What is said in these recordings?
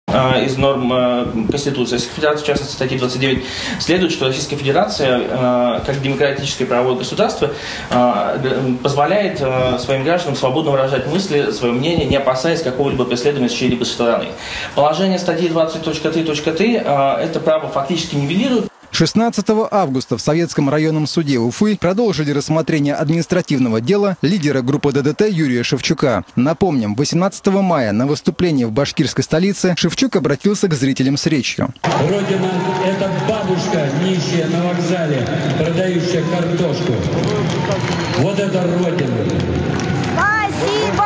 Из норм Конституции Российской Федерации, в частности, статьи 29, следует, что Российская Федерация, как демократическое правовое государство, позволяет своим гражданам свободно выражать мысли, свое мнение, не опасаясь какого-либо преследования с чьей-либо стороны. Положение статьи 20.3.3 это право фактически нивелирует. 16 августа в Советском районном суде Уфы продолжили рассмотрение административного дела лидера группы ДДТ Юрия Шевчука. Напомним, 18 мая на выступлении в башкирской столице Шевчук обратился к зрителям с речью. Родина – это бабушка, нищая на вокзале, продающая картошку. Вот это Родина. Спасибо!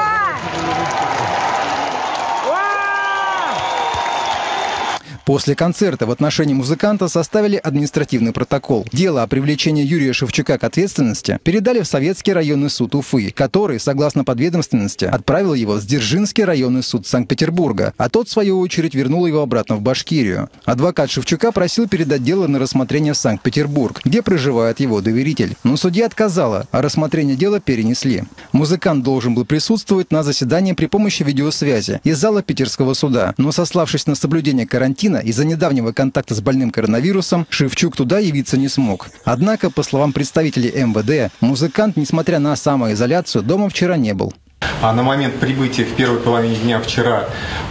После концерта в отношении музыканта составили административный протокол. Дело о привлечении Юрия Шевчука к ответственности передали в Советский районный суд Уфы, который, согласно подведомственности, отправил его в Дзержинский районный суд Санкт-Петербурга, а тот, в свою очередь, вернул его обратно в Башкирию. Адвокат Шевчука просил передать дело на рассмотрение в Санкт-Петербург, где проживает его доверитель. Но судья отказала, а рассмотрение дела перенесли. Музыкант должен был присутствовать на заседании при помощи видеосвязи из зала питерского суда, но, сославшись на соблюдение карантина, из-за недавнего контакта с больным коронавирусом Шевчук туда явиться не смог. Однако, по словам представителей МВД, музыкант, несмотря на самоизоляцию, дома вчера не был. На момент прибытия в первой половине дня вчера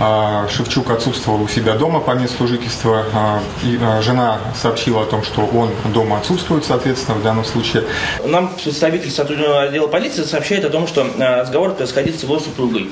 Шевчук отсутствовал у себя дома по месту жительства. Жена сообщила о том, что он дома отсутствует, соответственно, в данном случае. Нам представитель сотрудника отдела полиции сообщает о том, что разговор происходил с его супругой.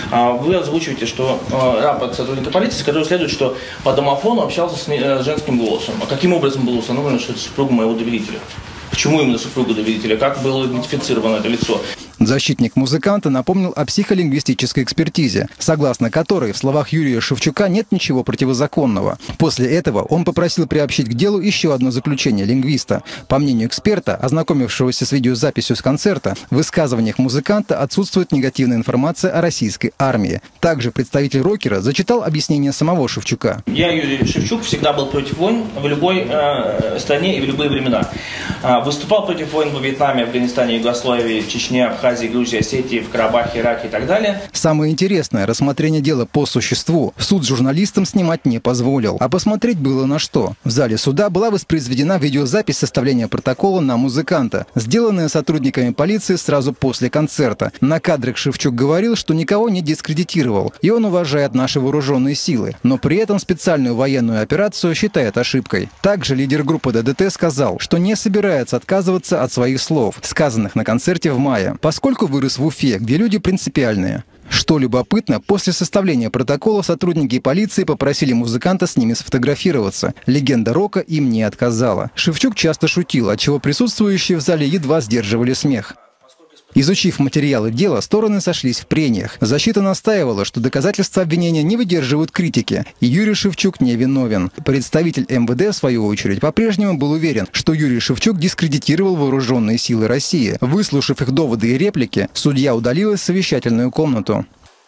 Вы озвучиваете, что рапорт сотрудника полиции, с которого следует, что по домофону общался с женским голосом. А каким образом было установлено, что это супруга моего доверителя? Почему именно супруга доверителя? Как было идентифицировано это лицо? Защитник музыканта напомнил о психолингвистической экспертизе, согласно которой в словах Юрия Шевчука нет ничего противозаконного. После этого он попросил приобщить к делу еще одно заключение лингвиста. По мнению эксперта, ознакомившегося с видеозаписью с концерта, в высказываниях музыканта отсутствует негативная информация о российской армии. Также представитель рокера зачитал объяснение самого Шевчука. Я, Юрий Шевчук, всегда был против войн в любой стране и в любые времена. Выступал против войн во Вьетнаме, Афганистане, Югославии, Чечне, Абхазии, Грузии, Осетии, в Карабахе, Ираке и так далее. Самое интересное, рассмотрение дела по существу суд журналистам снимать не позволил. А посмотреть было на что. В зале суда была воспроизведена видеозапись составления протокола на музыканта, сделанная сотрудниками полиции сразу после концерта. На кадрах Шевчук говорил, что никого не дискредитировал, и он уважает наши вооруженные силы, но при этом специальную военную операцию считает ошибкой. Также лидер группы ДДТ сказал, что не собирается отказываться от своих слов, сказанных на концерте в мае, поскольку вырос в Уфе, где люди принципиальные. Что любопытно, после составления протокола сотрудники полиции попросили музыканта с ними сфотографироваться. Легенда рока им не отказала. Шевчук часто шутил, отчего присутствующие в зале едва сдерживали смех. Изучив материалы дела, стороны сошлись в прениях. Защита настаивала, что доказательства обвинения не выдерживают критики, и Юрий Шевчук не виновен. Представитель МВД, в свою очередь, по-прежнему был уверен, что Юрий Шевчук дискредитировал вооруженные силы России. Выслушав их доводы и реплики, судья удалилась в совещательную комнату.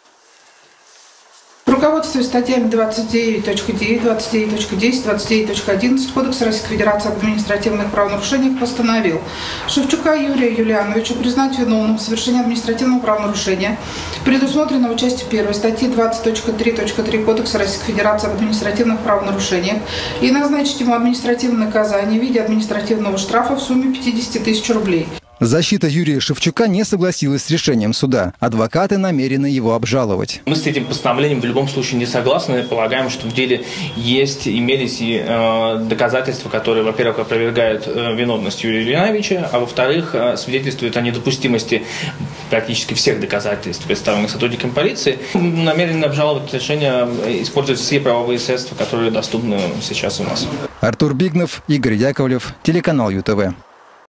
Руководствуясь статьями 29.9, 29.10, 29.11 Кодекса Российской Федерации об административных правонарушениях постановил Шевчука Юрия Юлиановича признать виновным в совершении административного правонарушения, предусмотренного частью 1 статьи 20.3.3 Кодекса Российской Федерации об административных правонарушениях, и назначить ему административное наказание в виде административного штрафа в сумме 50 тысяч рублей. Защита Юрия Шевчука не согласилась с решением суда. Адвокаты намерены его обжаловать. Мы с этим постановлением в любом случае не согласны. Полагаем, что в деле имелись и доказательства, которые, во-первых, опровергают виновность Юрия Юлиановича, а во-вторых, свидетельствуют о недопустимости практически всех доказательств, представленных сотрудниками полиции. Мы намерены обжаловать решение, использовать все правовые средства, которые доступны сейчас у нас. Артур Бигнов, Игорь Яковлев, телеканал ЮТВ.